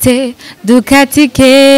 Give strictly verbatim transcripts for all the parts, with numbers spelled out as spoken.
Dukate, Dukatike,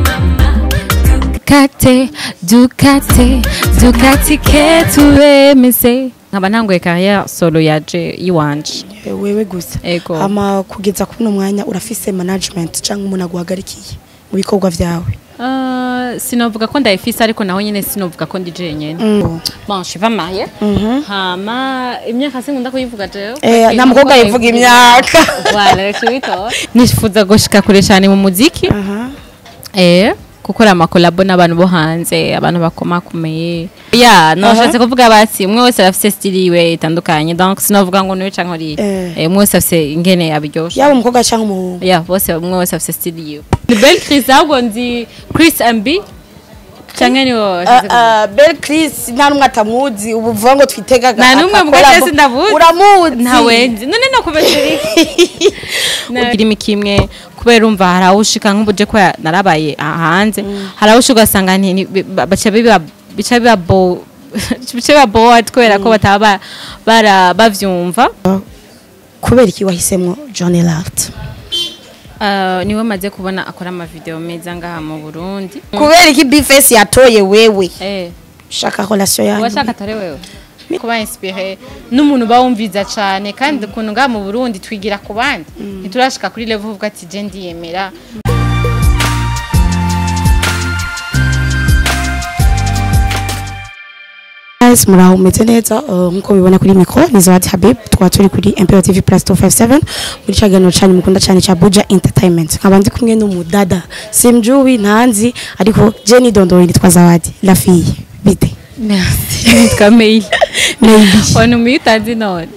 Dukate, Dukate, Dukatike tuwemeze. Nkaba ntanguye carrière solo yaje iwanje. Wewe gusa. Ego. Ama kugeza kuno mwanya urafise management cyangwa umuntu aguhagarikiye mu bikorwa vyawe? Uh, sinovuga ko ndayifise ariko naho nyene sinovuga ko ndi jenyene. Mm. Bon, je suis pas mariée. Mm Hama imyaka sinkunda kuyivuga je. Eh, na mukobwa yivuga imyaka. Voilà, cyo nifuza gushika kure cyane mu muziki. Aha. Eh, gukora amakolabo n'abantu bo hanze, abantu bakomakomeye. Ya, no shatse kuvuga bati umwe wese afise style iwe itandukanye. Donc sinovuga ngo niwe canke uri. Eh, umwe wese afise ingene abiryosha. Yaba umukobwa canke umuhungu. Ya, bose umwe wese afise style iwe. Ni Belle Chris ahubwo ndi Chris M B. Canke ni wo. Ah, Belle Chris nta numwe atamuzi ubuvuga ngo twitegaga. Nta numwe mugase ndabuzi. Uramuzi. Ntawenzi. None no kubesheri. Ugira imikimwe kubera umva harawushika nk'ubuje ko narabaye hanze. Harawushika ugasanga nti bacha biba bica biba bo bica biba bo atwera ko bataba bara bavyumva. Kubera iki wahisemwo Johnny Lart? Uh, niwe maze kubona akora ama video meza ngaha mu Burundi. Kubera iki Bface yatoye wewe? Eh. Shaka relation yanyu. Washaka tare wewe. Kuba inspiré n'umuntu bawumviza cyane kandi kuntu ngaha mu Burundi twigira ku bandi. Ntiturashika kuri level uvuga ati je ndiyemera. Guys, muraho umeze neza nkuko bibona kuri micro ni Zawadi Habib twa turi kuri ImperialTV plus two five seven muri cyaganiro cyane mukunda cyane cya Buja Entertainment nkabandi kumwe n'umudada simjuwi ntanzi ariko Jenny Dondori nitwa Zawadi la fille bite. Merci nitwa Meili. Meili wanu muyitazi none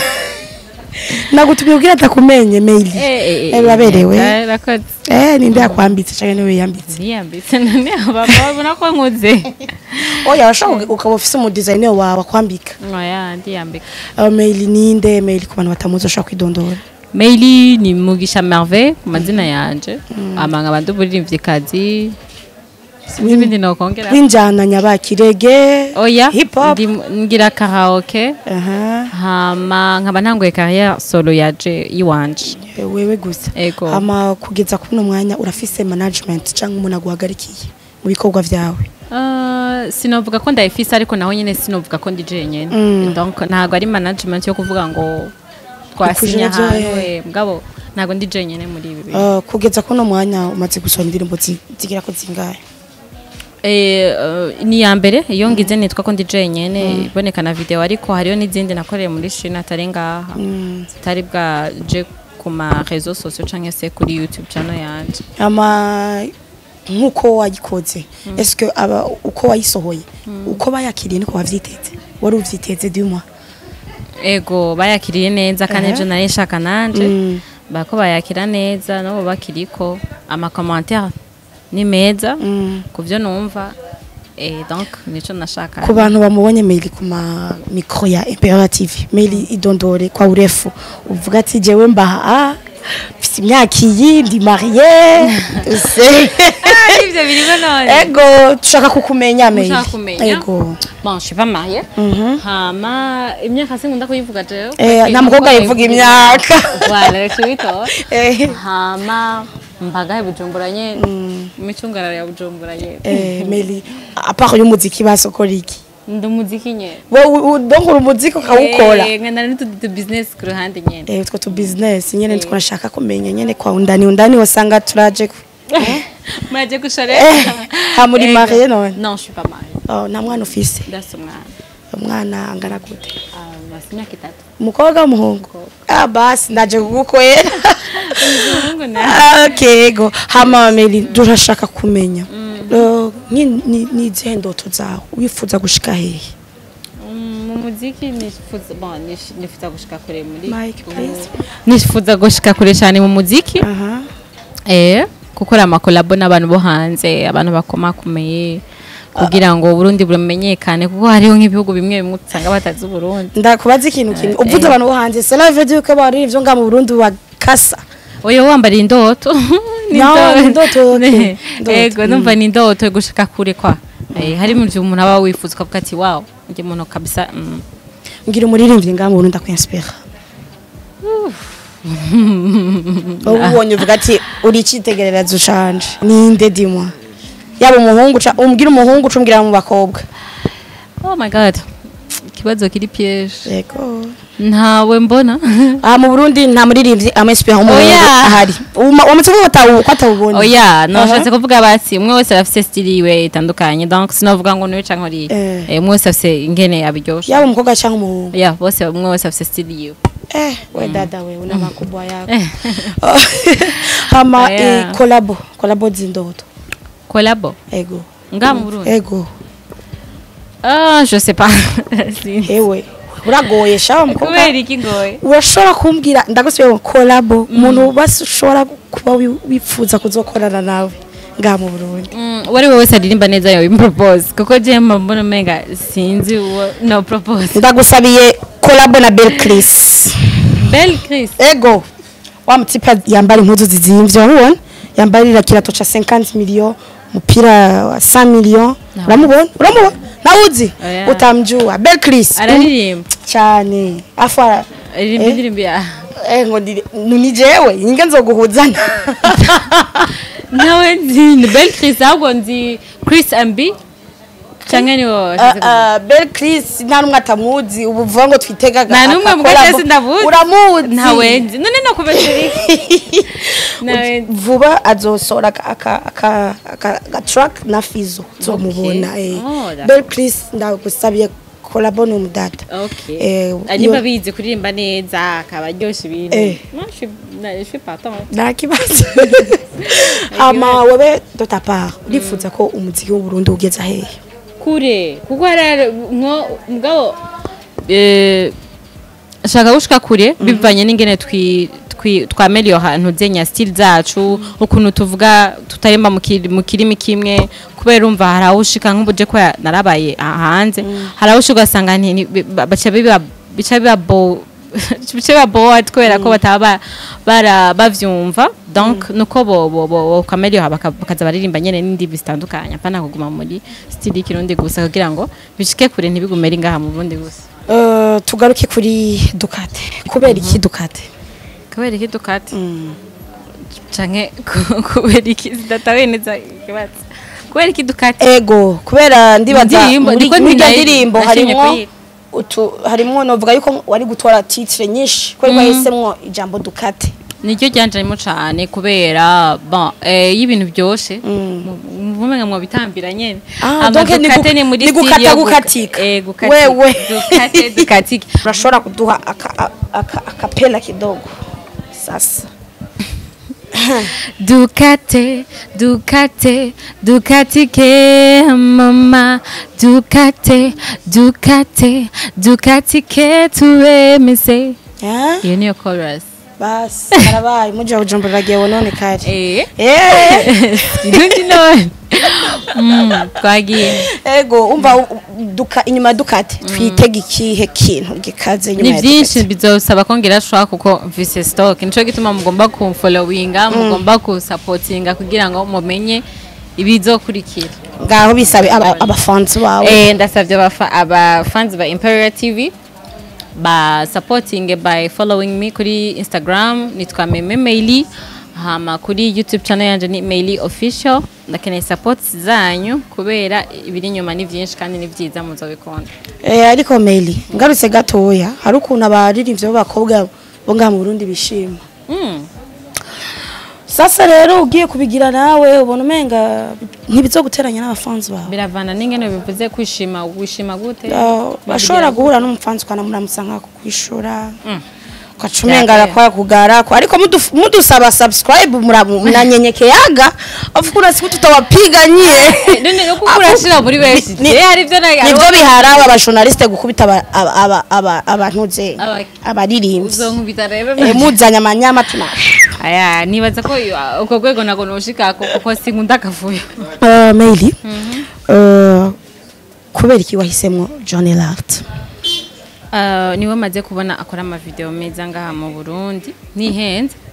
nagutumye ubwira atakumenye Meili eh eh baberewe eh eh ninde yakwambitse cyane niwe yambitse yambitse none ababona ko nkuze. Oya washaka ukaba ufise umu designer wawe akwambika. Oya ndi yambika. Meili ninde Meili ku bantu batamuzi ushaka kwidondora? Meili ni Mugisha Merveille ku mazina yanje. Amanga abantu buririmbye kazi. Sibindi no kongera. Winjana nyabakirege. Oya. Hip hop. Ngira karaoke. Aha. Hama nkaba ntanguye carrière solo yaje iwanje. Wewe gusa. Ego. Ama kugeza kuno mwanya urafise management cyangwa umuntu aguhagarikiye mu bikorwa vyawe? Uh, sinovuga ko ndayifise ariko naho nyene sinovuga ko ndi jenyene. Mm. Donc ntago ari management yo kuvuga ngo twasinya hanwe mugabo ntago ndi jenyene muri ibi. Uh, kugeza kuno mwanya umaze gusoma indirimbo zigira ko zingahe? Eh uh, ni ya mbere iyo ngize nitwa ko ndi jenyene mm. iboneka na video ariko hariyo n'izindi nakoreye muri China atari ngaha. Mm. Zitari bwa je ku ma réseaux sociaux canke se kuri YouTube channel yanje. Ama nkuko wayikoze mm. Est-ce que aba uko wayisohoye mm. uko bayakiriye niko wavyiteze wari uvyiteze dumwa? Ego bayakiriye neza kandi uh -huh. je nari nshaka nanje mm. bako bayakira neza no bakiriko ama commentaire ni meza mm. kuvyo numva eh donc nico nashaka ku bantu bamubonye Meili ku ma micro ya ImperialTV Meili idondore kwa urefu uvuga ati jewe mbaha fisi myaka iyi ndi marié ese ivyo birimo none ego tushaka kukumenya Meili ego bon je suis pas mariée hama imyaka sinkunda kuyivuga je eh na mukobwa yivuga imyaka voilà cyo eh hama mbaga Bujumbura nyene imicungararo ya Bujumbura nyene eh Meili apart y'umuziki basokora iki? Ndo muziki nyene. Wewe donc uri muziki ukawukora. Eh ngana ni tu business ku ruhande nyene. Eh two to business nyene twashaka kumenya nyene kwa undani undani wasanga turaje. Mwaje gushore. Ha muri marié none? Non, je suis pas mariée. Oh na mwana ufise. That's umwana. Umwana angana gute? Ah, basinya kitatu. Umukobwa muhungu. Ah basi ndaje kugukwera. Umuhungu na. Okay go. Hama Meili durashaka kumenya. Ni ni ni zendoto zawe wifuza gushika hehe? Mu muziki nifuza bon nifuza gushika kure muri. Nifuza gushika kure cyane mu muziki. Aha. Eh gukora amakolabo n'abantu bo hanze, abantu bakomakomeye kugira ngo Burundi bumenyekane kuko hariho nk'ibihugu bimwe bimwe usanga batazi Burundi. Ndakubaza ikintu kimwe. Uvuze abantu bo hanze, cela veut dire que bari ivyo nga mu Burundi bakasa. Oyo wambara indoto. No, indoto. Ego numva ni indoto gushika kure kwa. Eh hari mu umuntu aba wifuza kuvuga ati wow, nge muntu kabisa. Ngira umuririmbyi nga mu Burundi akwenspira. ubonye uvuga ati uri cyitegererezo canje ninde dimwa yaba umuhungu umbwira umuhungu ucumbwira mu bakobwa. Oh my god, kibazo kiri piège. Yego ntawe mbona. Ah mu Burundi nta muririmbyi amespe aho ahari umutuvuga batawu kwatawubona. Oya no shatse kuvuga basi umwe wese afite style yiwe itandukanye donc sinovuga ngo niwe canke uri eh umwe wese afite ingene abiryosha yaba umukobwa canke umuhungu. Yeah bose umwe wese afite style yiwe. Eh we dada we una makubwa yako. Hama e collabo collabo zindoto. Collabo ego nga mu Burundi ego. Ah je sais pas. Ewe uragoye shawa mukobwa. Kubera iki ngoye? Urashobora kumbwira ndagusubiye collabo umuntu bashobora kuba wifuza kuzokorana nawe nga mu Burundi. Mm wari wowe sadirimba neza yo impropose kuko je mbona menga sinzi no propose. Ndagusabiye collabo na Belle Chris. Belle Chris. Ego. Wa mutipa yambara impuzu zizimvye urabona? Yambarira kirato ca cinquante millions, mupira wa cent millions. Uramubona? Uramubona? Nauzi utamjua Belle Chris. Araririmba cyane. Afa aririmba ya. Eh ngo nuni jewe inge nzoguhuzana. Nawe nzi Belle Chris ahubwo nzi Chris M B. Changeni wo Belle Chris nta numwe atamuzi ubu vuga ngo twitegaga nta numwe mugase ndavuze uramuzi ntawe nzi none no kubesheri nawe vuba azosora aka aka aka track na Fizo zomubona eh Belle Chris ndagusabiye collabo no mudata. Okay eh anyimba bize kuririmba neza akabaryosha ibintu moi je je suis pas tant nakibaza. Ama wowe de ta part urifuza ko umuziki w'u Burundi ugeza hehe kure kuko ara nko mugabo eh shaka gushika kure bivanye n'ingene twi twameliyo hantu zenya style zacu ukuntu tuvuga tutaremba mu kirimi kimwe kubera umva harawushika nk'ubuje ko narabaye hanze harawushika ugasanga bacha biba bica biba bo bica biba bo atwera ko bataba bara bavyumva donc nuko bo bo kameliyo bakaza baririmba nyene n'indi bitandukanye apana kuguma muri style kirundi gusa kugira ngo bishike kure ntibigumere ngaha mu Burundi gusa. Eh tugaruke kuri Ducati kubera iki Ducati kubera iki Ducati canke kubera iki datawe neza kibatse kubera iki Ducati ego kubera ndibaza muri ndirimbo harimo utu harimo novuga yuko wari gutora titre nyinshi ko yahisemwo ijambo Ducati nicyo cyanjemo cyane kubera bon eh y'ibintu byose muvumenga mwo bitambira nyene Ducati ni muri gukata gukatika eh gukati wewe Ducati Ducati urashobora kuduha akapela kidogo sasa. Ducati Ducati Ducati ke mama Ducati Ducati Ducati ke tuemese yeah you know chorus bas karabaye muje ujumbura gewe none kare eh eh ndundi none mm kwagiye ego umva duka inyuma Ducati twitega ikihe kintu gikaze nyuma ya Ducati ni byinshi bizosaba kongera shwa kuko vise stock nico gituma mugomba ku followinga mugomba ku supportinga kugira ngo mumenye ibizokurikira ngaho bisabe aba fans bawe eh ndasavye aba fans ba ImperialTV ba supporting by following me kuri Instagram nitwa Meili hama kuri YouTube channel yanje ni Meili official ndakene support zanyu kubera ibiri nyuma ni byinshi kandi ni byiza muzobikunda. Eh ariko Meili ngarutse gatoya hari ukuntu abaririmbye b'abakobwa bo ngaha mu Burundi bishima. Mm. Sasa rero ugiye kubigira nawe ubona umenga ntibizoguteranya n'abafanzi bawe. Biravana n'ingene bivuze kwishima wishima gute? Bashobora guhura n'umufanzi kana muramusa nka kwishura. Ukacumenga arakwa kugara ko ariko mudusaba subscribe munanyenyeke yaga afukura siku tutawapiganyie. None no kukurashira muri wese. Ni hari byo nibyo biharawe abajournaliste gukubita aba aba abantuze abaririmbyi. Uzonkubita rebe muzanya amanyama tuna. Aya nibaza ko uko gwego nago noshika kuko sinkunda kavuyo. Eh Meili. Eh kubera iki wahisemwo John Lart? Uh, niwe maze kubona akora ama video meza ngaha mu Burundi ni henze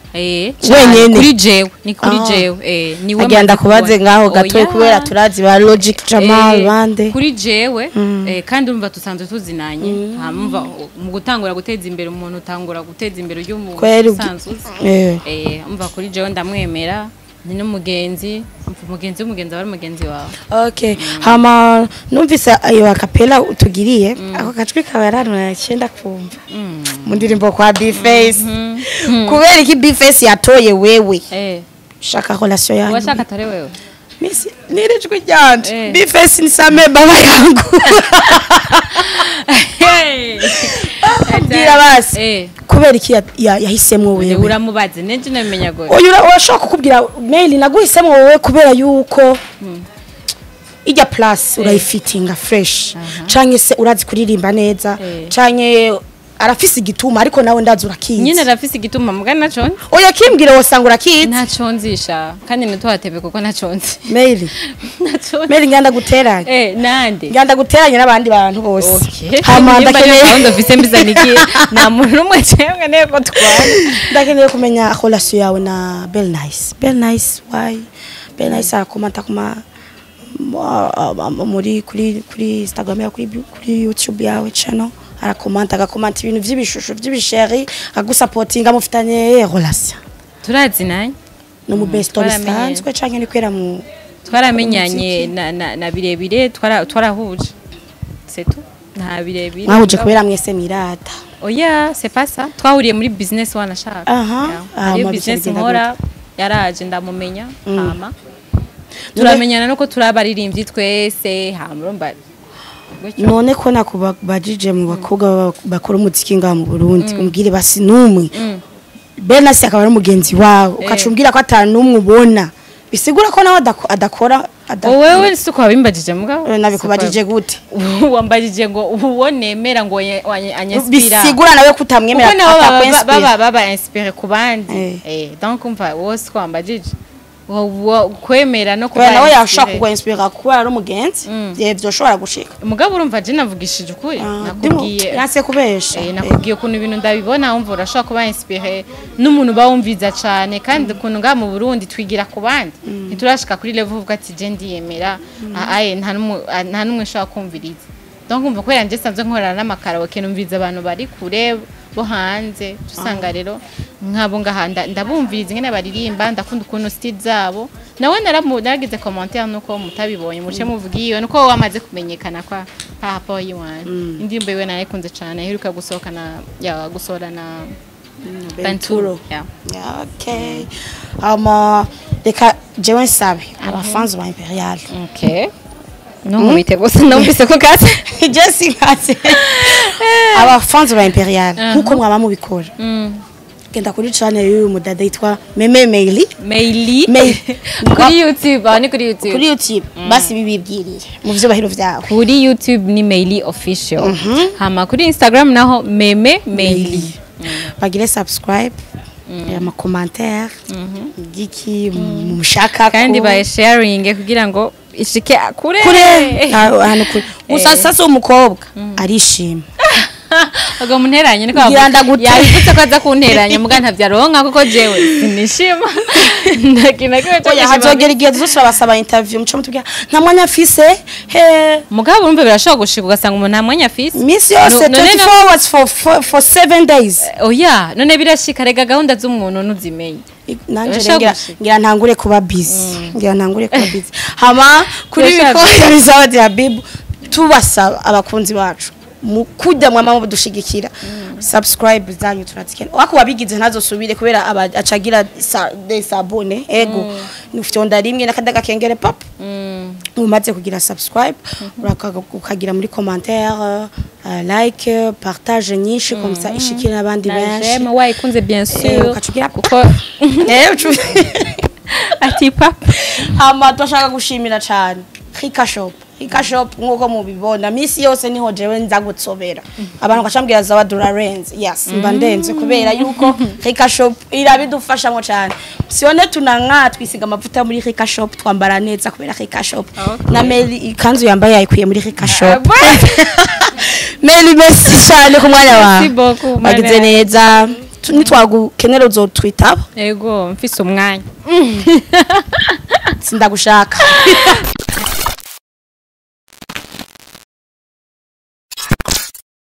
eh wenyene kuri jewe ni kuri jewe eh niwe agenda kubaze ngaho gatoye kubera turazi ba logic Jamal bande kuri jewe eh kandi urumva tusanzwe tuzinanye hamva mu gutangura guteza imbere umuntu utangura guteza imbere y'umuntu sanzwe eh umva kuri jewe ndamwemera ni n'umugenzi umugenzi w'umugenzi wari umugenzi wawe okay hama numvise ayo akapela utugiriye ako kacwi kabarano cyenda kumva mu ndirimbo kwa B-Face kubera iki B-Face yatoye wewe eh shaka relation yangu washaka tare wewe misi nirijwe ryanje B-Face ni same baba yangu abwira basi kubera iki yahisemwe wewe uramubaze neje namenya gore oyo urashaka kukubwira Meili naguhisemwe wowe kubera yuko ijya plus urayifitinga fresh canke se urazi kuririmba neza canke arafise igituma ariko nawe ndazi urakizi nyine arafise igituma mugana naco oya kimbwira wosanga urakizi naco nzisha kandi nitwatebe kuko naco nzi Meili naco Meili nganda guteranya eh nande nganda guteranya n'abandi bantu bose okay hama ndakeneye gahunda vise mbizanikiye na muntu numwe cyemwe nego twara ndakeneye kumenya relation yawe na Bell Nice Bell Nice why Bell Nice akomanta kuma muri kuri kuri Instagram ya kuri kuri YouTube yawe channel arakomanta agakomanta ibintu vy'ibishusho vy'ibisheri agusupportinga mufitanye relation turazi naye no mu best story sanzwe canke ni kwera mu twaramenyanye na na, na birebire twara twarahuje c'est tout na birebire mwahuje kubera mwese mirata oya c'est pas ça twahuriye muri business wanashaka aha ari business nkora yaraje ndamumenya hama turamenyana nuko turabaririmbyi twese hamurumba none ko nakubajije mu bakobwa bakora umuziki ngaha mu Burundi umbwire basi numwe Benasi akaba ari umugenzi wawe ukacumbwira ko atanu numwe ubona bisigura ko nawe adakora wewe suko wabimbajije mugabo nabikubajije gute wambajije ngo ubonemera ngo anyespira bisigura nawe kutamwemera baba baba inspire ku bandi eh donc umva wose ko wambajije kwemera no kuba nawe yashaka kugwa inspire kuba ari umugenzi yevyo shobora gushika umugabo urumva je navugishije ukuri nakubwiye yase kubesha eh nakubwiye kuntu ibintu ndabibona umva urashaka kuba inspire n'umuntu bawumviza cyane kandi kuntu nga mu Burundi twigira ku bandi ntiturashika kuri level uvuga ati je ndiyemera aye nta nta numwe shaka kumviriza donc umva ko yanje sanzwe nkorana n'amakaraoke numviza abantu bari kure bo hanze tusanga rero nkabo ngahanda ndabumviriza ngene baririmba ndakunda ukuntu style zabo nawe naragize commentaire nuko mutabibonye muce muvugiye nuko wamaze kumenyekana kwa papa yiwan indimbo yiwe nayikunze cyane heruka gusohokana ya gusorana Benturo yeah okay ama deka jewe sabe aba fans ba Imperial okay no mubite bose numvise ko kase Jesse kase aba fans ba Imperial nkuko mwaba mubikora genda kuri channel y'uyu mudada yitwa Meme Meili Meili kuri YouTube ani kuri YouTube kuri YouTube basi bibibwiriye mu byo bahiro vyawe kuri YouTube ni Meili official hama kuri Instagram naho Meme Meili bagire subscribe ya ma commentaire giki mushaka kandi ba sharing kugira ngo ishike kure kure hano kure gusa sasa umukobwa arishima Aga munteranye niko yabitse ko aza kunteranya muga ntavyaronka kuko jewe nishima ndakina ko cyo hazogera igihe zose abasaba interview muco mutubya nta mwanya afise he mugabo urumve birashobora gushika ugasanga umuntu nta mwanya afise miss yose twenty-four hours for for, for seven days oya none birashika rega gahunda z'umuntu nuzimenye nanje ngira ngira ntangure kuba busy ngira ntangure kuba busy hama kuri biko bizawadi habibu tubasaba abakunzi bacu mukujya mwama dushigikira subscribe zanyu turatsikene wako wabigize ntazosubire kubera acagira desabone ego nufyonda rimwe nakadaga kengere pop umaze kugira subscribe urakagira muri commentaire like partage nyinshi comme ça ishikira abandi benshi j'aime ouais ikunze bien sûr ukacugira kuko eh ucu ati pop ama twashaka gushimira cyane Rika Shop Rika Shop nkuko mubibona misi yose niho jewe nza gutsobera abantu gacambwira za wadura Renz yes mba ndenze kubera yuko Rika Shop irabidufasha mo cyane sione tunanka twisiga amavuta muri Rika Shop twambara neza kubera Rika Shop na Meili ikanzu yambaye yayikuye muri Rika Shop Meili merci cyane ku mwanya wa merci beaucoup bagize neza nitwagukenera uzotwitaba yego mfise umwanya sindagushaka